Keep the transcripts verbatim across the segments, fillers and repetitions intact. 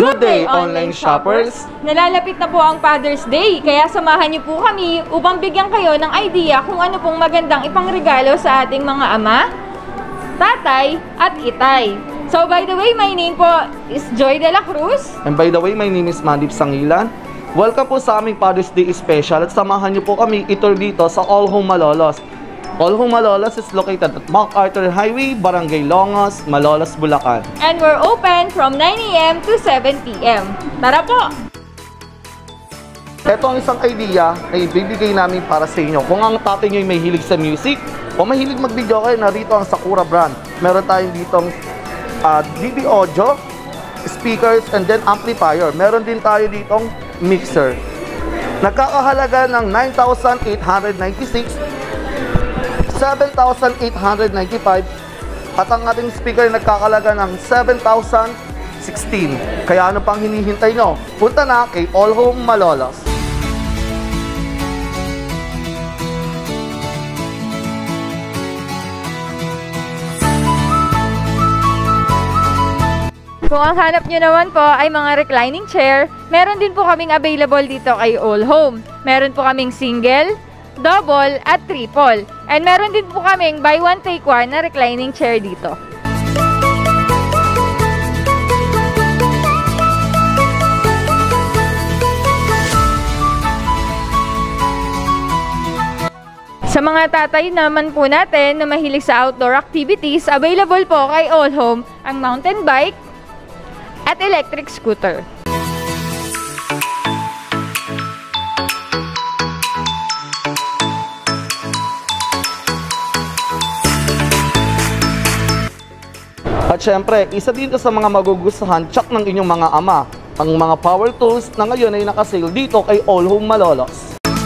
Good day, online shoppers! Nalalapit na po ang Father's Day, kaya samahan niyo po kami upang bigyan kayo ng idea kung ano pong magandang ipangregalo sa ating mga ama, tatay, at itay. So by the way, my name po is Joy de la Cruz. And by the way, my name is Mandip Sangilan. Welcome po sa aming Father's Day special at samahan niyo po kami ito dito sa All Home Malolos. All Home Malolos is located at MacArthur Highway, Barangay Longos, Malolos, Bulacan. And we're open from nine A M to seven P M Tara po! Ito ang isang idea na ibibigay namin para sa inyo. Kung ang tatay nyo ay may hilig sa music o mahilig mag-video kayo, narito ang Sakura brand. Meron tayong ditong uh, D B audio, speakers, and then amplifier. Meron din tayo ditong mixer. Nagkakahalaga ng nine thousand eight hundred ninety-six, seven thousand eight hundred ninety-five, at ang ating speaker nagkakalaga ng seven thousand sixteen. Kaya ano pang hinihintay nyo? Punta na kay All Home Malolos. Kung ang hanap nyo naman po ay mga reclining chair, meron din po kaming available dito kay All Home. Meron po kaming single, double, at triple. And meron din po kaming buy one take one na reclining chair dito. Sa mga tatay naman po natin na mahilig sa outdoor activities, available po kay All Home ang mountain bike at electric scooter. At syempre, isa dito sa mga magugustuhan tsak ng inyong mga ama, ang mga power tools na ngayon ay nakasale dito kay All Home Malolos.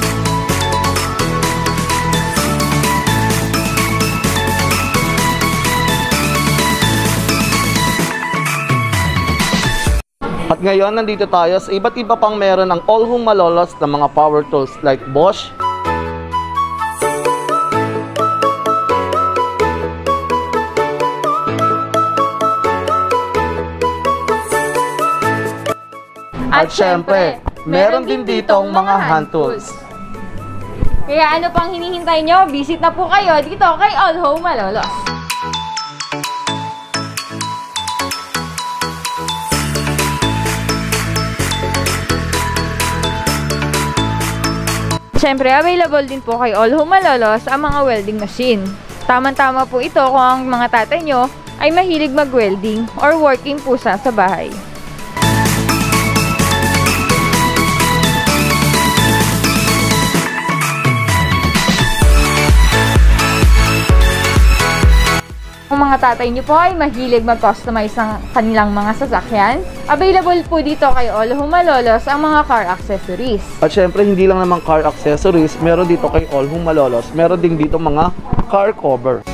At ngayon, nandito tayo sa iba't iba pang meron ng All Home Malolos na mga power tools like Bosch, at syempre, meron din ditong mga hand tools. Kaya ano pang hinihintay nyo? Visit na po kayo dito kay All Home Malolos. Siyempre, available din po kay All Home Malolos ang mga welding machine. Tama-tama po ito kung ang mga tatay nyo ay mahilig mag-welding or working po sa sa bahay. Kung mga tatay nyo po ay mahilig mag-customize ng kanilang mga sasakyan, available po dito kay All Home Malolos ang mga car accessories. At syempre, hindi lang naman car accessories, meron dito kay All Home Malolos, meron din dito mga car cover.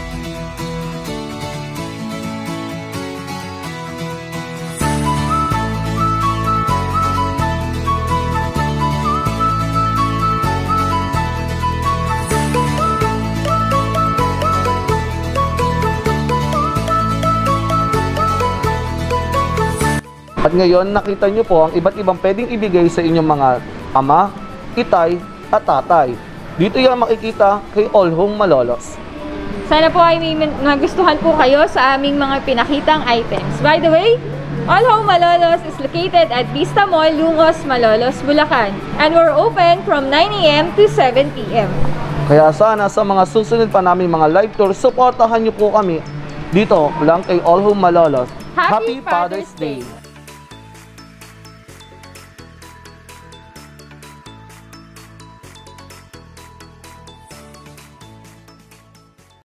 At ngayon, nakita nyo po ang iba't ibang pwedeng ibigay sa inyong mga ama, itay, at tatay. Dito yan makikita kay All Home Malolos. Sana po ay may nagustuhan po kayo sa aming mga pinakitang items. By the way, All Home Malolos is located at Vista Mall, Lungos, Malolos, Bulacan. And we're open from nine A M to seven P M Kaya sana sa mga susunod pa namin mga live tours, supportahan nyo po kami dito lang kay All Home Malolos. Happy, Happy Father's Day!